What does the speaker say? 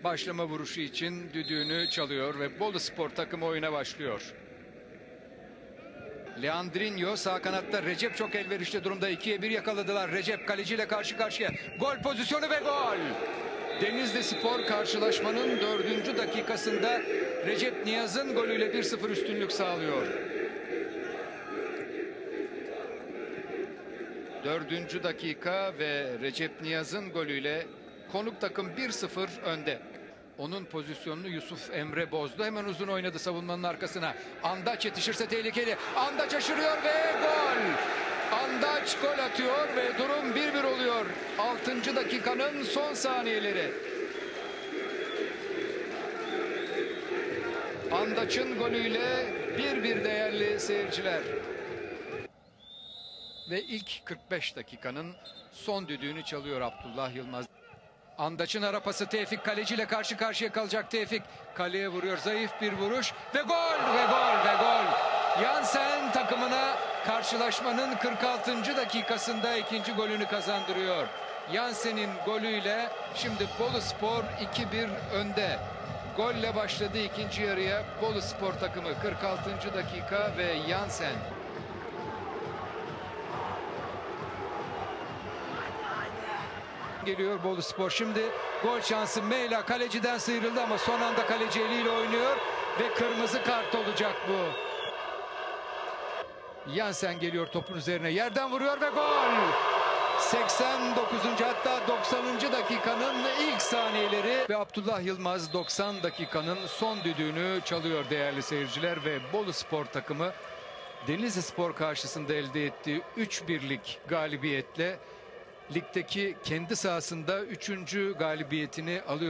başlama vuruşu için düdüğünü çalıyor ve Boluspor takımı oyuna başlıyor. Leandrinho sağ kanatta, Recep çok elverişli durumda, 2'ye 1 yakaladılar. Recep kaleciyle karşı karşıya, gol pozisyonu ve gol. Denizlispor karşılaşmanın 4. dakikasında Recep Niyaz'ın golüyle 1-0 üstünlük sağlıyor. 4. dakika ve Recep Niyaz'ın golüyle konuk takım 1-0 önde. Onun pozisyonunu Yusuf Emre bozdu. Hemen uzun oynadı savunmanın arkasına. Andaç yetişirse tehlikeli. Andaç aşırıyor ve gol. Andaç gol atıyor ve durum 1-1 oluyor. 6. dakikanın son saniyeleri. Andaç'ın golüyle 1-1 değerli seyirciler. Ve ilk 45 dakikanın son düdüğünü çalıyor Abdullah Yılmaz. Andaç'ın arapası, Tevfik kaleciyle karşı karşıya kalacak. Tevfik kaleye vuruyor, zayıf bir vuruş ve gol ve gol ve gol. Jansen takımına karşılaşmanın 46. dakikasında ikinci golünü kazandırıyor. Jansen'in golüyle şimdi Boluspor 2-1 önde. Golle başladı ikinci yarıya Boluspor takımı. 46. dakika ve Jansen. Geliyor Boluspor, şimdi gol şansı. Meyla kaleciden sıyrıldı ama son anda kaleci eliyle oynuyor ve kırmızı kart olacak bu. Jansen geliyor topun üzerine, yerden vuruyor ve gol. 89. hatta 90. dakikanın ilk saniyeleri ve Abdullah Yılmaz 90 dakikanın son düdüğünü çalıyor değerli seyirciler ve Boluspor takımı Denizlispor karşısında elde ettiği 3-1'lik galibiyetle ligdeki kendi sahasında 3. galibiyetini alıyor.